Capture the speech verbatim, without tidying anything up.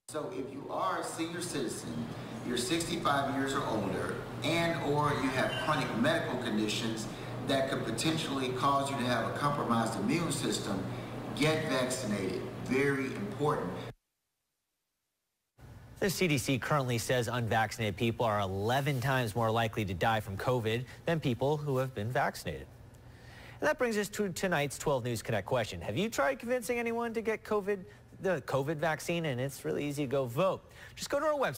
So if you are a senior citizen, you're sixty-five years or older, and or you have chronic medical conditions that could potentially cause you to have a compromised immune system, get vaccinated. Very important. The C D C currently says unvaccinated people are eleven times more likely to die from COVID than people who have been vaccinated. And that brings us to tonight's twelve News Connect question. Have you tried convincing anyone to get COVID, the COVID vaccine? And it's really easy to go vote. Just go to our website.